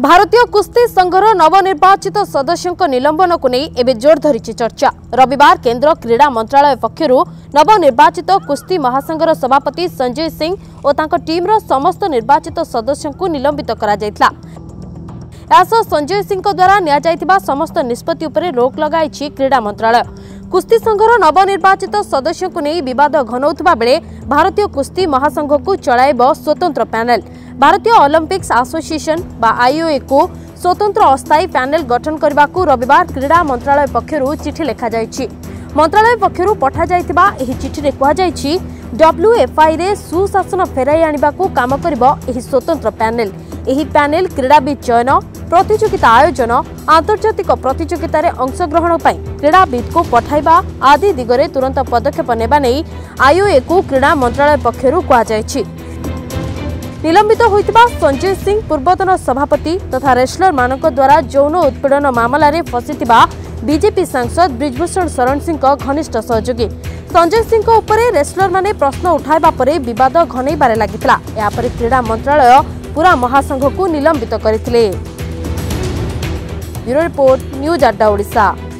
भारतीय कुस्ती संघर नवनिर्वाचित सदस्यों निलंबन को नहीं एवं जोर धरी चर्चा। रविवार केंद्र क्रीड़ा मंत्रालय पक्षर नवनिर्वाचित कुस्ती महासंघर सभापति संजय सिंह और तांको टीमर समस्त निर्वाचित सदस्यों को निलंबित करा जायतिला। संजय सिंह द्वारा निया समस्त निष्पत्ति उपरे रोक लगाई क्रीड़ा मंत्रालय। कुस्ती संघर नवनिर्वाचित सदस्यों को नहीं विवाद घनौथुबा बेले भारतीय कुस्ती महासंघ को चलाइब स्वतंत्र पैनेल। भारतीय ओलंपिक्स एसोसिएशन आईओए को स्वतंत्र अस्थायी पैनेल गठन करने को रविवार क्रीड़ा मंत्रालय पक्षर चिठी लिखा जायछि। मंत्रालय पक्षर पठा जायतिबा एही चिठी रे कहा जायछि WFI रे सुशासन फेराई आनिबा को काम करिबो एही स्वतंत्र पैनेल। एही पैनेल क्रीड़ाविद चयन, प्रतियोगिता आयोजन, आंतर्जातिक प्रतियोगिता रे अंशग्रहण पई क्रीड़ाविद को पठाइबा आदि दिगरे तुरंत पदक्षेप नेबा नै आईओए को क्रीड़ा मंत्रालय पक्षर कहा जायछि। निलंबित होइतिबा संजय सिंह पूर्वतन सभापति तथा रेसलर मानक द्वारा यौन उत्पीड़न मामला रे फसितिबा बीजेपी सांसद ब्रिजभूषण शरण सिंह घनिष्ठ सहयोगी। संजय सिंह उपरे रेसलर माने प्रश्न उठाइबा परे विवाद घनैबारे लागितिला। या परे क्रीड़ा मंत्रालय पूरा महासंघ को निलंबित करथिले। ब्यूरो रिपोर्ट, न्यूज अड्डा ओडिशा।